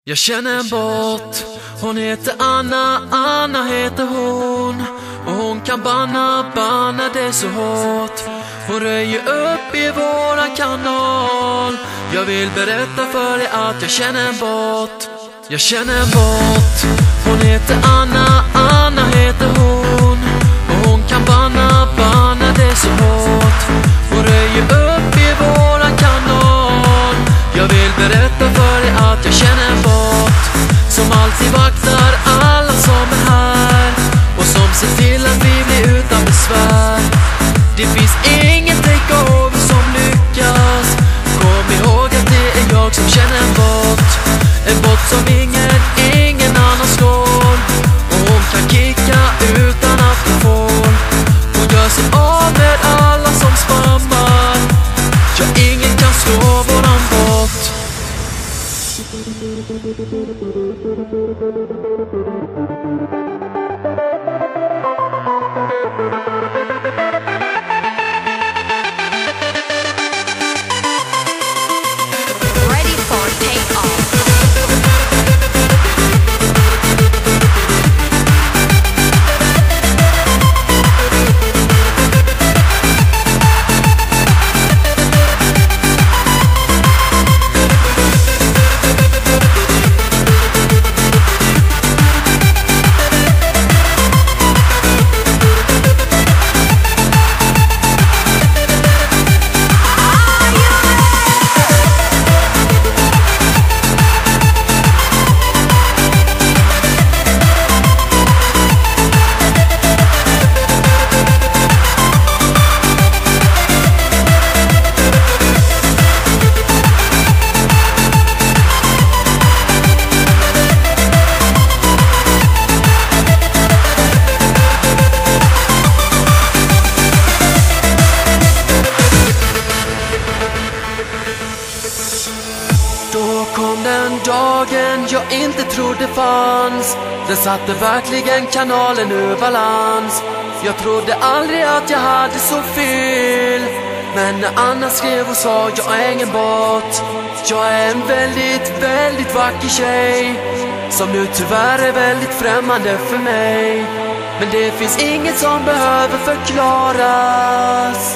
Jag känner en bot, hon heter Anna, Anna heter hon. Och hon kan banna det så hårt. Hon röjer upp i våran kanal. Jag vill berätta för dig att jag känner en bot. Jag känner en bot, hon heter Anna, Anna heter hon. Och hon kan banna det så hårt. Hon röjer upp i våran kanal. Jag vill berätta för dig att jag känner en bot som alltid vaktar alla som är här och som ser till att vi blir utan besvär. Det finns ingen takeover som lyckas. Kom ihåg att det är jag som känner en bot. En bot som ingen annan slår. Och hon kan kicka utan att hon får. Hon gör sig av med alla som spammar. Ja, ingen kan slå våran bot. Ready for takeoff. Då kom den dagen jag inte trodde fanns. Den satte verkligen kanalen ur balans. Jag trodde aldrig att jag hade så fel. Men när Anna skrev och sa jag är ingen bot. Jag är en väldigt vacker tjej som nu tyvärr är väldigt främmande för mig. Men det finns inget som behöver förklaras.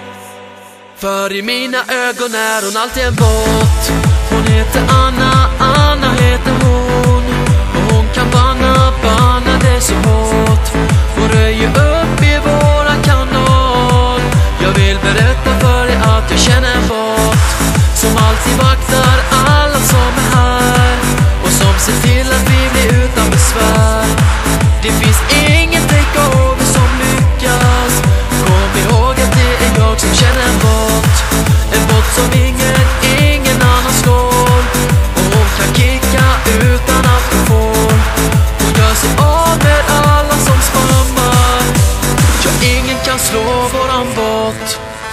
För i mina ögon är hon alltid en bot. Hon heter Anna, Anna heter hon. Och hon kan banna det så hårt. Hon röjer upp i våran kanal. Jag vill berätta för dig att jag känner en bot som alltid vaktar alla som är här och som ser till att vi blir utan besvär. Det finns ingen takeover som lyckas. Kom ihåg att det är jag som känner en bot. En bot som ingen annan slår. Och hon kan kicka utan att hon får. Hon gör sig av med alla som spammar. Ja, ingen kan slå våran bot.